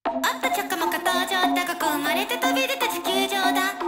あったちょこまか登場だここ生まれて飛び出た地球上だ